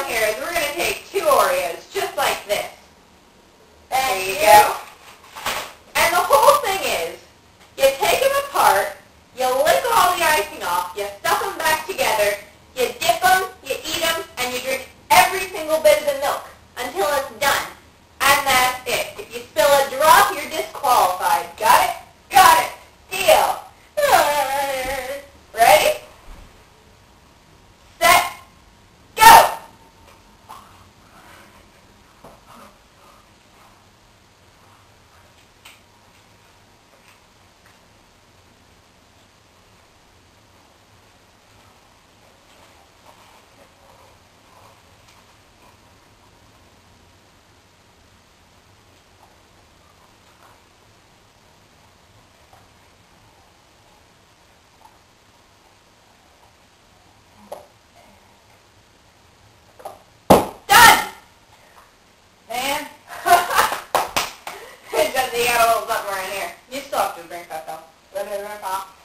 here is we're going to take 2 Oreos, just like this. There you go. And the whole thing is, you take them apart, you lick all the icing off, you stuff them back together, you dip them, you eat them, and you drink every single bit of the milk until it's done. And that's it. If you spill a drop, you're disqualified. Got it? Got it. Deal. Ready? Set. Go. You got a little something right here. You still have to drink that though.